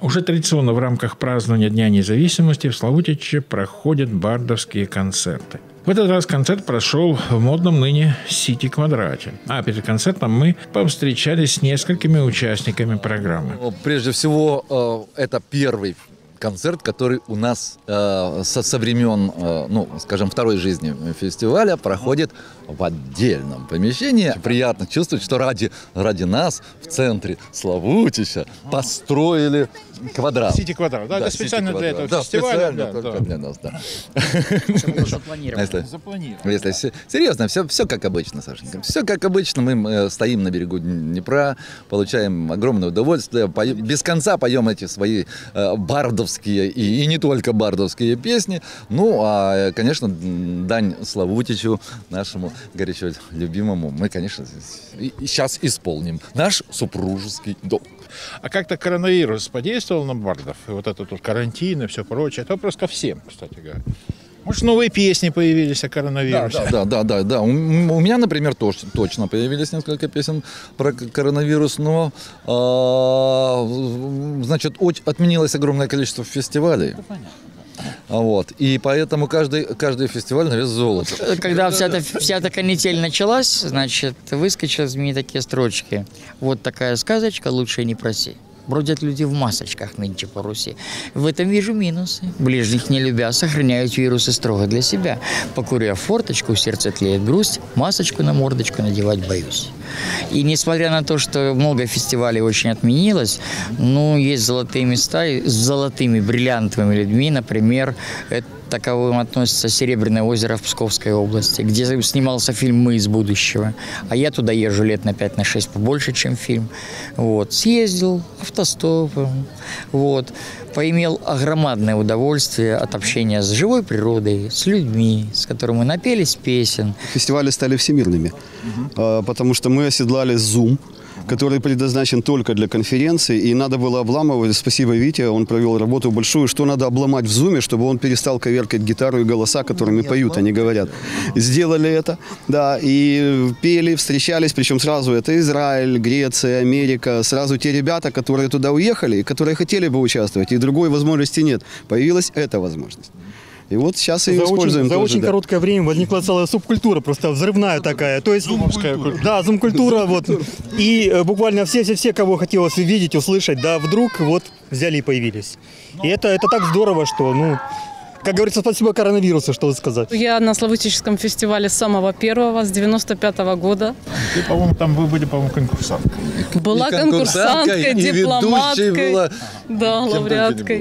Уже традиционно в рамках празднования Дня независимости в Славутиче проходят бардовские концерты. В этот раз концерт прошел в модном ныне Сити-квадрате. А перед концертом мы повстречались с несколькими участниками программы. Прежде всего, это первый концерт, который у нас со времен, скажем, второй жизни фестиваля проходит в отдельном помещении. Приятно чувствовать, что ради нас в центре Славутича построили квадрат. Сити-квадрат, да, это специально для этого фестиваля. Специально только для нас, да. Если серьезно, все как обычно, Сашенька. Все как обычно. Мы стоим на берегу Днепра, получаем огромное удовольствие, без конца поем эти свои бардовские и не только бардовские песни. Ну, а, конечно, дань Славутичу, нашему горячо любимому, мы, конечно, сейчас исполним наш супружеский долг. А как-то коронавирус подействовал на бардов? И вот этот карантин и все прочее. Это вопрос ко всем, кстати говоря. Может, новые песни появились о коронавирусе? Да. У меня, например, точно появились несколько песен про коронавирус, но, значит, отменилось огромное количество фестивалей. Это понятно. Вот. И поэтому каждый фестиваль на вес золота. Когда вся эта канитель началась, значит, выскочили из меня такие строчки. Вот такая сказочка, лучше не проси. Бродят люди в масочках нынче по Руси. В этом вижу минусы. Ближних не любя, сохраняют вирусы строго для себя. Покуря форточку, в сердце тлеет грусть, масочку на мордочку надевать боюсь. И несмотря на то, что много фестивалей очень отменилось, есть золотые места с золотыми бриллиантовыми людьми, например, таковым относится Серебряное озеро в Псковской области, где снимался фильм «Мы из будущего». А я туда езжу лет на 5-6 побольше, чем фильм. Вот. Съездил автостопом. Вот. Поимел огромное удовольствие от общения с живой природой, с людьми, с которыми мы напелись песен. Фестивали стали всемирными, потому что мы оседлали Zoom, который предназначен только для конференций, и надо было обламывать. Спасибо Вите, он провел работу большую, что надо обломать в зуме, чтобы он перестал коверкать гитару и голоса, которыми поют, они говорят. Сделали это, да, и пели, встречались, причем сразу это Израиль, Греция, Америка, сразу те ребята, которые туда уехали, которые хотели бы участвовать, и другой возможности нет. Появилась эта возможность. И вот сейчас ее используем. За очень короткое время возникла целая субкультура, просто взрывная такая. То есть, да, зум-культура. Вот. И буквально все, кого хотелось увидеть, услышать, да, вдруг вот взяли и появились. И это так здорово, что, как говорится, спасибо коронавирусу, что сказать. Я на Славутичском фестивале с самого первого, с 95-го года. Ты, по-моему, там были, по-моему, конкурсанткой. Была конкурсанткой, дипломаткой, да, лауреаткой.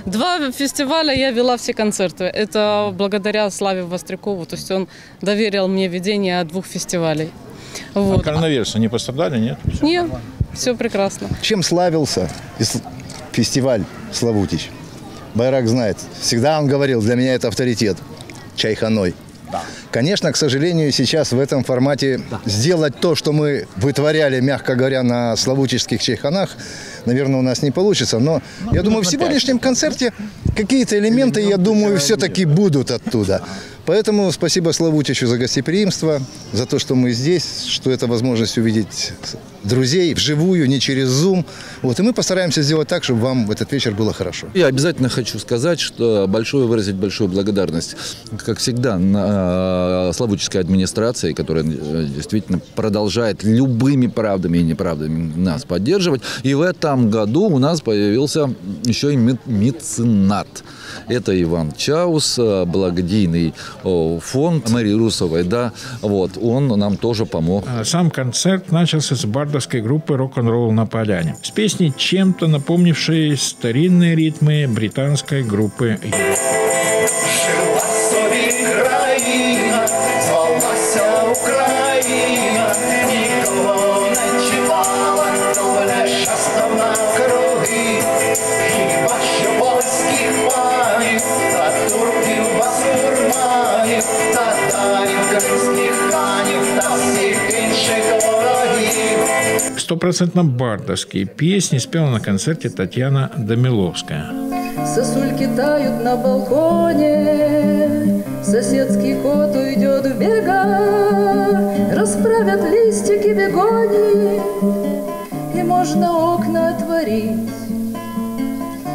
2 фестиваля я вела все концерты. Это благодаря Славе Вострякову. То есть он доверил мне ведение 2 фестивалей. Вот. А коронавируса не пострадали, нет? Нет, все прекрасно. Чем славился фестиваль Славутич? Байрак знает. Всегда он говорил, для меня это авторитет. Чайханой. Да. Конечно, к сожалению, сейчас в этом формате сделать то, что мы вытворяли, мягко говоря, на славутичских чайханах, наверное, у нас не получится. Но я думаю, в сегодняшнем концерте какие-то элементы, я думаю, все-таки будут оттуда. Поэтому спасибо Славутичу за гостеприимство, за то, что мы здесь, что это возможность увидеть друзей вживую, не через Zoom. Вот, и мы постараемся сделать так, чтобы вам в этот вечер было хорошо. Я обязательно хочу сказать, что выразить большую благодарность, как всегда, славутичской администрации, которая действительно продолжает любыми правдами и неправдами нас поддерживать. И в этом году у нас появился еще и меценат. Это Иван Чаус, благодійный фонд Марии Русовой, да, вот, он нам тоже помог. Сам концерт начался с бардовской группы «Рок-н-ролл на поляне», с песней, чем-то напомнившей старинные ритмы британской группы. Стопроцентно бардовские песни спела на концерте Татьяна Домиловская. Сосульки тают на балконе, соседский кот уйдет в бега, расправят листики бегонии, и можно окна отворить.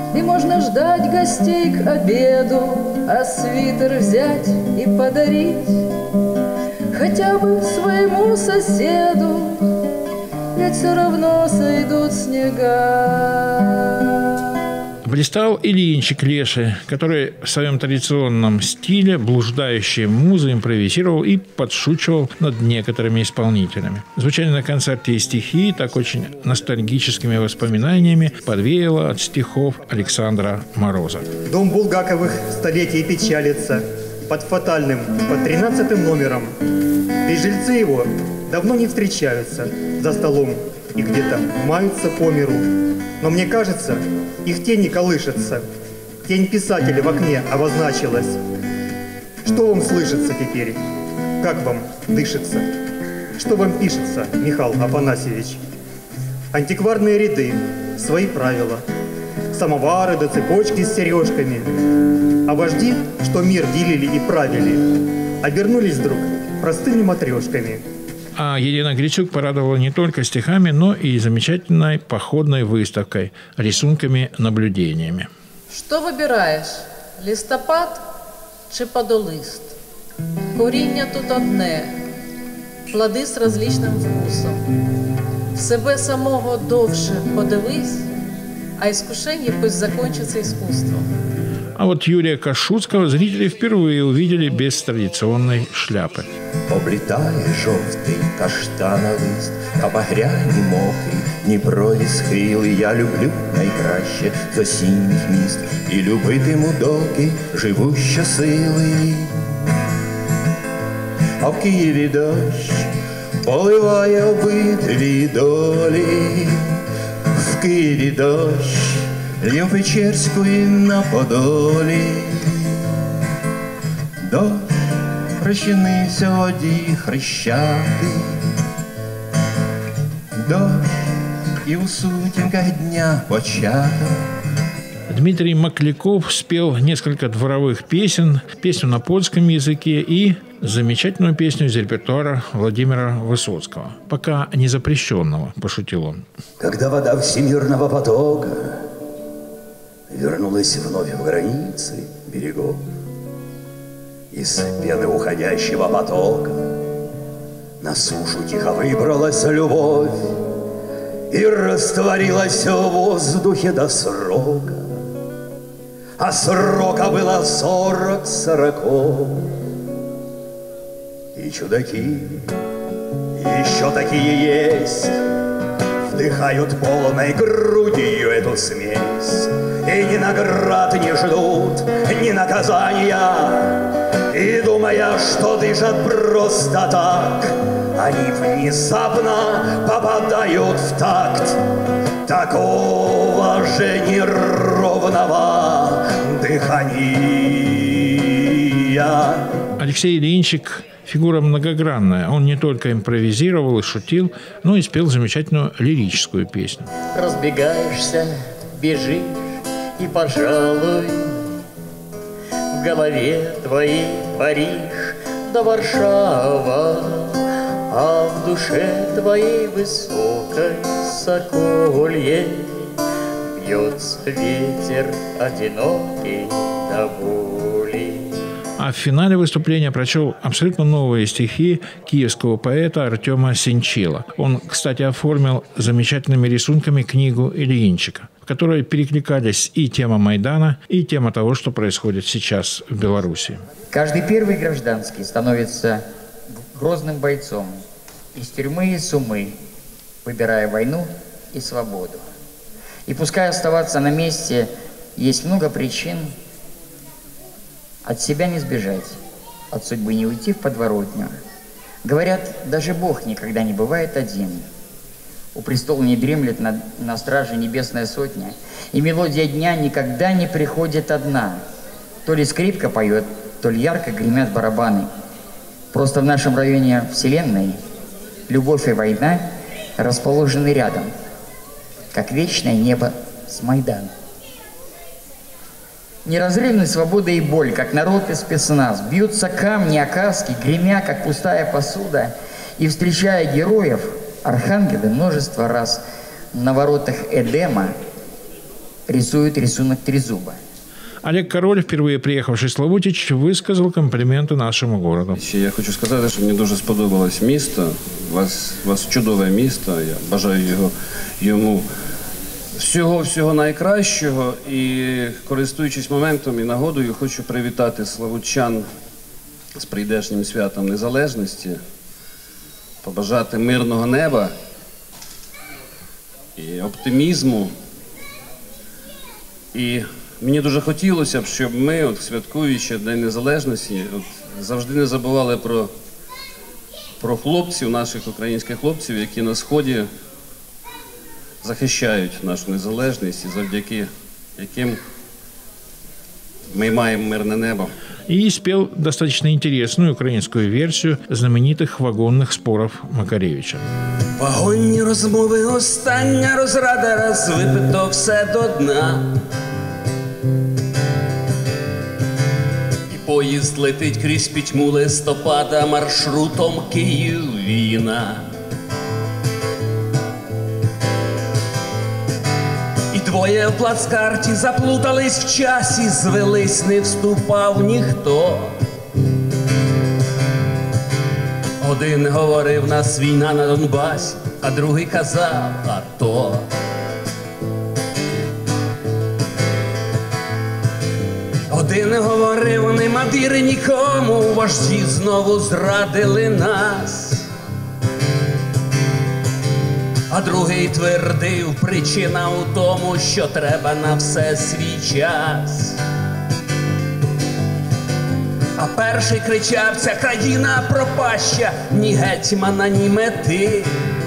И можно ждать гостей к обеду, а свитер взять и подарить хотя бы своему соседу, ведь все равно сойдут снега. Блистал Ильинчик Леши, который в своем традиционном стиле блуждающие музы импровизировал и подшучивал над некоторыми исполнителями. Звучали на концерте и стихи так очень ностальгическими воспоминаниями подвеяло от стихов Александра Мороза. Дом Булгаковых столетий печалится под фатальным, под 13-м номером. И жильцы его давно не встречаются за столом и где-то маются по миру. Но мне кажется, их тени колышется. Тень писателя в окне обозначилась. Что вам слышится теперь? Как вам дышится? Что вам пишется, Михаил Афанасьевич? Антикварные ряды, свои правила. Самовары да цепочки с сережками. А вожди, что мир делили и правили, обернулись вдруг простыми матрешками. А Елена Грицюк порадовала не только стихами, но и замечательной походной выставкой, рисунками-наблюдениями. Що вибираєш? Листопад чи подолист? Коріння тут одне, плоди з различним вкусом. В себе самого довше подивись, а искушение пусть закончится искусством. А вот Юрия Кашуцкого зрители впервые увидели без традиционной шляпы. Облітає жовтий каштана лист, а багряні мохи Дніпрові схили. Я люблю найкраще з осінніх міст і любитиму, доки живу щосили. А в Києві дощ поливає обидві долі. В Києві дощ лів Печерської на Подолі. Дощ розчинився в воді Хрещатий, дощ і у сутінках дня початок. Дмитрий Макляков спел несколько дворовых песен, песню на польском языке и замечательную песню из репертуара Владимира Высоцкого, пока не запрещенного, пошутил он. Когда вода всемирного потока вернулась вновь в границы берегов, из пены уходящего потока на сушу тихо выбралась любовь и растворилась в воздухе до срока, а срока было 40 сороков. И чудаки еще такие есть, вдыхают полной грудью эту смесь, и ни наград не ждут, ни наказания, и думая, что дышат просто так, они внезапно попадают в такт такого же неровного дыхания. Алексей Ильинчик – фигура многогранная. Он не только импровизировал и шутил, но и спел замечательную лирическую песню. Разбегаешься, бежишь, и, пожалуй, в голове твоей Париж да Варшава, а в душе твоей высокой Соколье бьется ветер одинокий до боли. А в финале выступления прочел абсолютно новые стихи киевского поэта Артема Сенчила. Он, кстати, оформил замечательными рисунками книгу Ильинчика, в которой перекликались и тема Майдана, и тема того, что происходит сейчас в Беларуси. Каждый первый гражданский становится грозным бойцом из тюрьмы и сумы, выбирая войну и свободу. И пускай оставаться на месте есть много причин, от себя не сбежать, от судьбы не уйти в подворотню. Говорят, даже Бог никогда не бывает один. У престола не дремлет на страже небесная сотня, и мелодия дня никогда не приходит одна. То ли скрипка поет, то ли ярко гремят барабаны. Просто в нашем районе Вселенной любовь и война расположены рядом, как вечное небо с Майданом. Неразрывной свобода и боль, как народ и спецназ, бьются камни, оказки, гремя, как пустая посуда, и, встречая героев, архангелы множество раз на воротах Эдема рисует рисунок трезуба. Олег Король, впервые приїхавши в Славутич, висказав компліменти нашому городу. Я хочу сказати, що мені дуже сподобалось місто. У вас чудове місто. Я бажаю йому всього найкращого. І, користуючись моментом і нагодою, хочу привітати славутчан з прийдешнім святом Незалежності, побажати мирного неба і оптимізму. І мені дуже хотілося б, щоб ми, святкуючи День Незалежності, завжди не забували про хлопців, наших українських хлопців, які на Сході захищають нашу незалежність і завдяки яким мы маем мирное небо. И спел достаточно интересную украинскую версию знаменитых вагонных споров Макаревича. Вагонні розмови, остання розрада, раз випито все до дна. І поїзд летить крізь пітьму листопада маршрутом Київ-Віна. Двоє в плацкарті заплутались в часі, звелись, не вступав ніхто. Один говорив, нас війна на Донбасі, а другий казав, АТО. Один говорив, нема віри нікому, вожді знову зрадили нас. А другий твердив, причина у тому, що треба на все свій час. А перший кричав, ця країна пропаща, ні гетьмана, ні мети.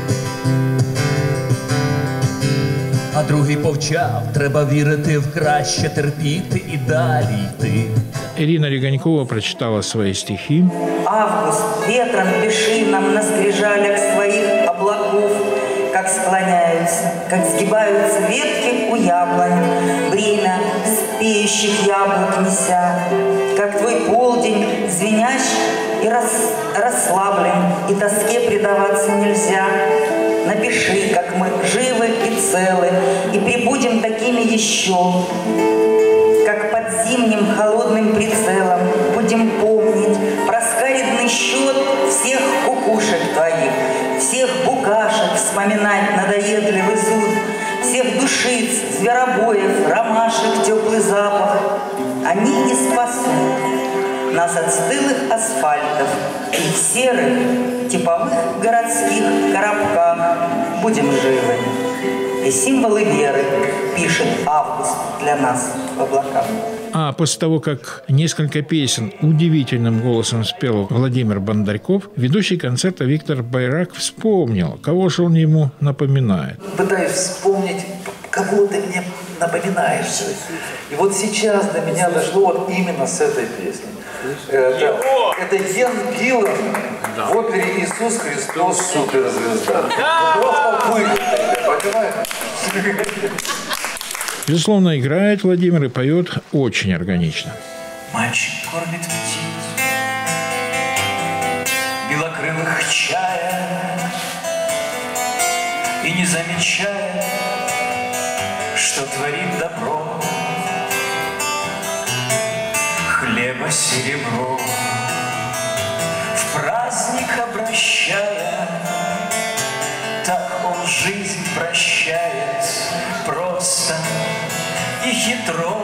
А другий повчав, треба вірити в краще, терпіти і далі йти. Ирина Реганькова прочитала свои стихи. Август ветром пиши нам на скрижалях своих облаков, как склоняются, как сгибаются ветки у яблонь, бремя спеющих яблок неся, как твой полдень звенящий и расслаблен, и тоске предаваться нельзя. Напиши, как мы живы и целы, и прибудем такими еще, как под зимним холодным прицелом будем помнить про скаридный счет всех кукушек твоих, всех букашек вспоминать надоедливый зуд, всех душиц, зверобоев, ромашек, теплый запах. Они не спасут нас от стылых асфальтов и в серых типовых городских коробках будем живы. И символы веры пишет Август для нас в облаках. А после того, как несколько песен удивительным голосом спел Владимир Бондарьков, ведущий концерта Виктор Байрак вспомнил, кого же он ему напоминает. Пытаюсь вспомнить, кого ты мне напоминаешь. И вот сейчас до меня дошло вот именно с этой песни. Это Йен Гиллан в опере «Иисус Христос суперзвезда». Просто выиграет, понимаешь? Безусловно, играет Владимир и поет очень органично. Мальчик кормит птиц, белокрылых чая, и не замечая, что творит добро, хлеба серебро в праздник обращая, так он жизнь прощает просто и хитро.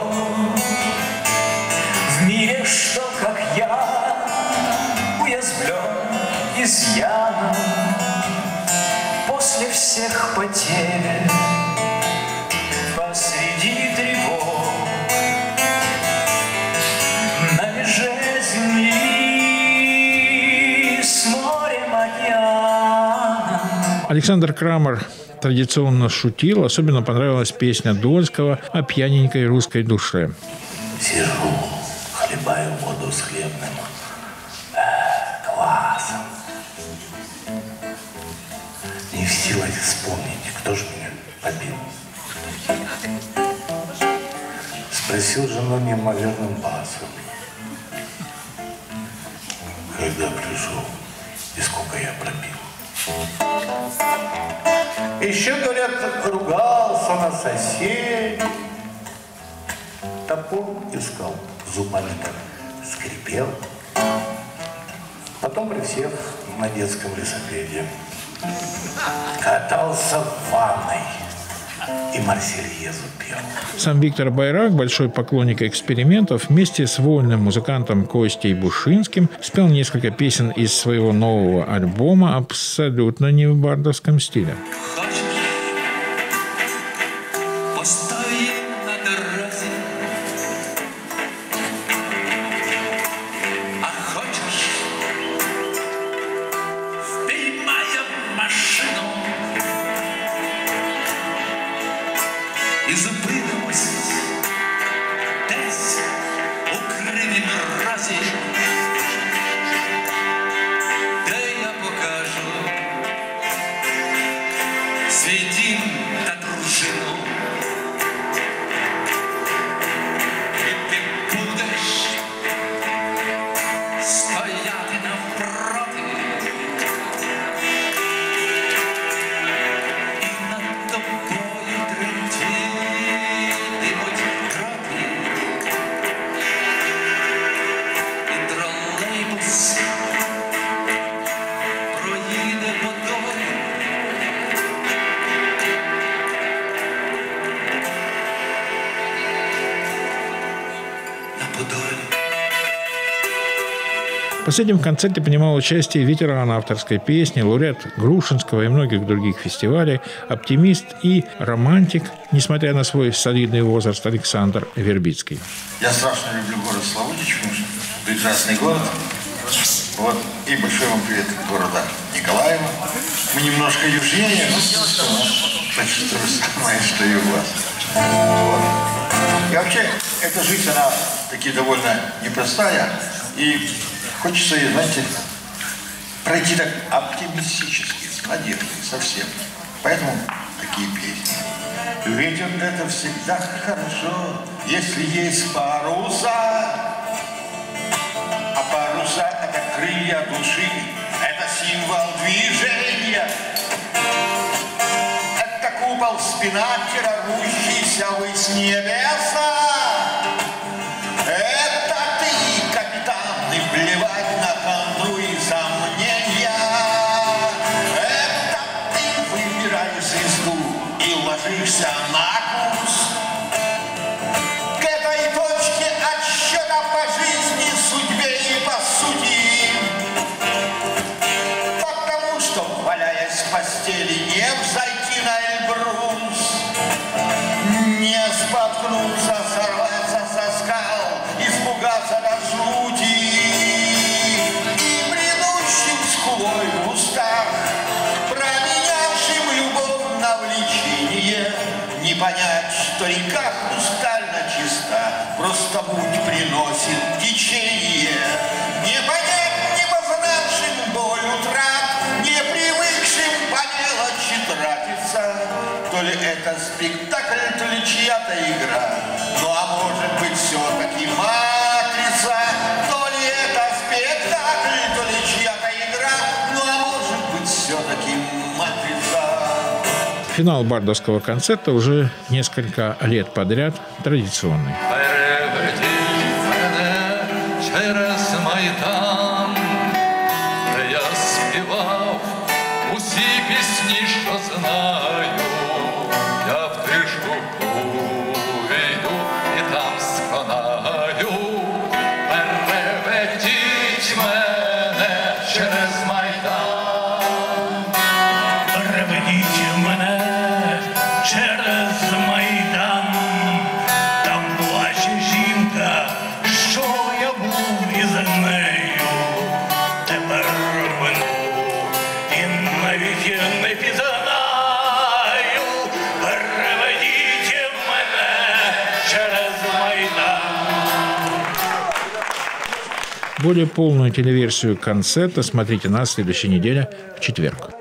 В мире, что как я уязвлен изъяном после всех потерь посреди тревог на меже земли с морем океана. Александр Крамер традиционно шутил. Особенно понравилась песня Дольского о пьяненькой русской душе. Сижу, хлебаю воду с хлебным квасом. Не в силах вспомнить, кто же меня побил. Спросил жену неимоверным басом, когда пришел и сколько я пробил. Еще, говорят, ругался на соседей, Топор искал, зубами так скрипел. Потом присев на детском велосипеде, катался в ванной и Марсельезу пел. Сам Виктор Байрак, большой поклонник экспериментов, вместе с вольным музыкантом Костей Бушинским спел несколько песен из своего нового альбома абсолютно не в бардовском стиле. І зупинимось десь у кривім разі, де я покажу свій дім та дружину. І ти будеш стояти навпроти, і над тобою тремтіть. В последнем концерте принимал участие ветеран авторской песни, лауреат Грушинского и многих других фестивалей, оптимист и романтик, несмотря на свой солидный возраст, Александр Вербицкий. Я страшно люблю город Славутич, потому что прекрасный город. Вот. И большой вам привет от города Николаева. Мы немножко южнее, но почти то же самое, что и у вас. Вот. И вообще, эта жизнь, она таки довольно непростая. И хочется, знаете, пройти так оптимистически, с надеждой, совсем. Поэтому такие песни. Ведь это всегда хорошо, если есть паруса. А паруса — это крылья души, это символ движения. Это купол спинатера, рвущийся ввысь небеса. Это ты, капитан, и плевать на хандру и сомнения. Это ты выбираешь звезду и ложишься на курс. К этой точке отсчета по жизни, судьбе и по сути. Потому что, валяясь в постели, не взойти на Эльбрус, не споткнуться, сорваться со скал, испугаться до жути. И предыдущим скулой в устах, променявшим любовь на влечение, не понять, что река хрустально чиста, просто путь приносит течение. Не понять, не познавшим боль утрат, не привыкшим по мелочи тратиться. То ли это спектакль, то ли чья-то игра. Ну а может быть все-таки матрица. То ли это спектакль, то ли чья-то игра. Ну а может быть все-таки матрица. Финал бардовского концерта уже несколько лет подряд традиционный. Через майдан, де я співав усі пісні, що знаю, я в тишу увійду і там сконаю. Переведіть мене через майдан. Переведіть мене через майдан. Там плаче жінка, що я був із нею. Тепер вину і навіть не пізнаю. Переведіть мене через майдан. Более полную телеверсию концерта смотрите на следующей неделе в четверг.